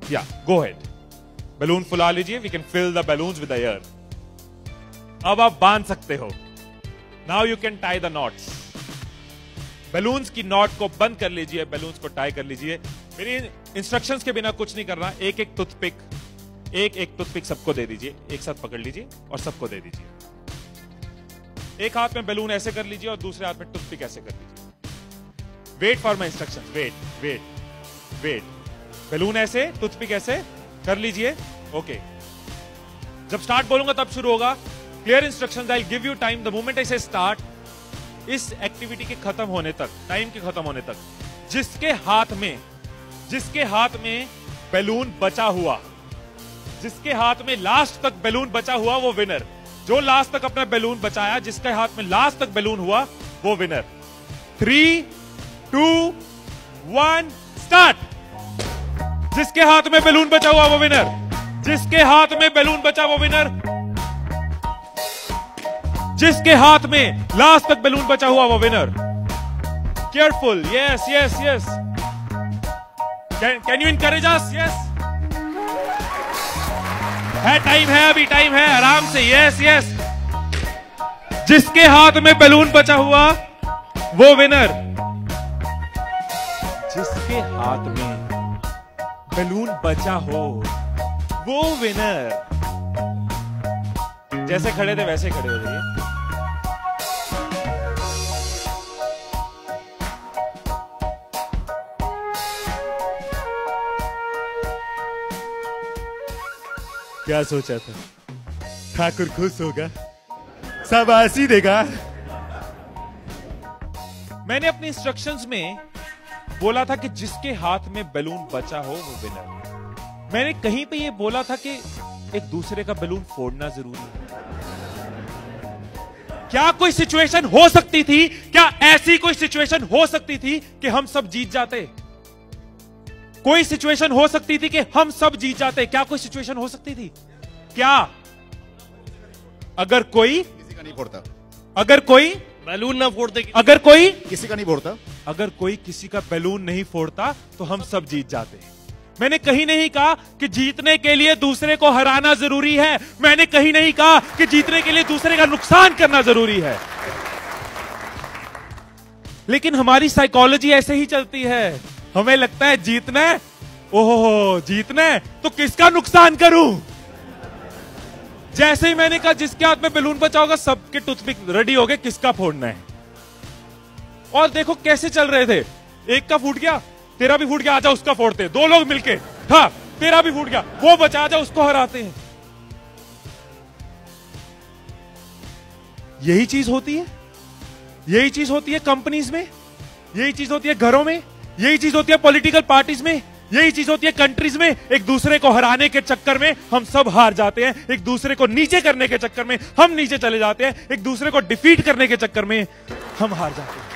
या गो head, balloon फुला लीजिए, we can fill the balloons with the air. अब आप बांध सकते हो। Now you can tie the knots. Balloons की नॉट को बंद कर लीजिए, बैलून्स को टाई कर लीजिए। मेरी इंस्ट्रक्शंस के बिना कुछ नहीं करना। एक एक टूथपिक सबको दे दीजिए, एक साथ पकड़ लीजिए और सबको दे दीजिए। एक हाथ में बैलून ऐसे कर लीजिए और दूसरे हाथ में टूथपिक ऐसे कर लीजिए। Wait for my instructions, wait. Balloon ऐसे, टूथपिक ऐसे कर लीजिए। ओके, जब स्टार्ट बोलूंगा तब शुरू होगा। Clear instructions, I give you time the moment I say start. इस एक्टिविटी के खत्म होने तक, टाइम के खत्म होने तक, जिसके हाथ में बैलून बचा हुआ, जिसके हाथ में लास्ट तक बैलून बचा हुआ वो विनर। जो लास्ट तक अपना बैलून बचाया, जिसके हाथ में लास्ट तक बैलून हुआ वो विनर। 3, 2, 1 स्टार्ट। जिसके हाथ में बैलून बचा हुआ वो विनर, जिसके हाथ में बैलून बचा वो विनर, जिसके हाथ में लास्ट तक बैलून बचा हुआ वो winner. Careful, yes. Can you encourage us? Yes, time है, अभी टाइम है, आराम से। यस। जिसके हाथ में बैलून बचा हुआ वो विनर, जिसके हाथ में बैलून बचा हो वो विनर। जैसे खड़े थे वैसे खड़े हो जाइए। क्या सोचा था? ठाकुर खुश होगा, शाबाशी देगा। मैंने अपनी इंस्ट्रक्शंस में बोला था कि जिसके हाथ में बैलून बचा हो वो विनर। मैंने कहीं पे ये बोला था कि एक दूसरे का बैलून फोड़ना जरूरी है। क्या कोई सिचुएशन हो सकती थी, क्या ऐसी कोई सिचुएशन हो सकती थी कि हम सब जीत जाते? कोई सिचुएशन हो सकती थी कि हम सब जीत जाते? क्या कोई सिचुएशन हो सकती थी? क्या? अगर कोई किसी का नहीं फोड़ता, अगर कोई बैलून ना फोड़ते, अगर कोई किसी का नहीं फोड़ता, अगर कोई किसी का बैलून नहीं फोड़ता तो हम सब जीत जाते। मैंने कहीं नहीं कहा कि जीतने के लिए दूसरे को हराना जरूरी है। मैंने कहीं नहीं कहा कि जीतने के लिए दूसरे का नुकसान करना जरूरी है। लेकिन हमारी साइकोलॉजी ऐसे ही चलती है। हमें लगता है जीतना है, ओहो जीतना है तो किसका नुकसान करूं। जैसे ही मैंने कहा जिसके हाथ में बैलून बचा होगा, सबके टूथपिक रेडी हो गए, किसका फोड़ना है। और देखो कैसे चल रहे थे। एक का फूट गया, तेरा भी फूट गया, आजा उसका फोड़ते। दो लोग मिलके, हाँ तेरा भी फूट गया, वो बचा, आजा उसको हराते हैं। यही चीज होती है, यही चीज होती है कंपनीज में, यही चीज होती है घरों में, यही चीज होती है पॉलिटिकल पार्टीज में, यही चीज होती है कंट्रीज में। एक दूसरे को हराने के चक्कर में हम सब हार जाते हैं। एक दूसरे को नीचे करने के चक्कर में हम नीचे चले जाते हैं। एक दूसरे को डिफीट करने के चक्कर में हम हार जाते हैं।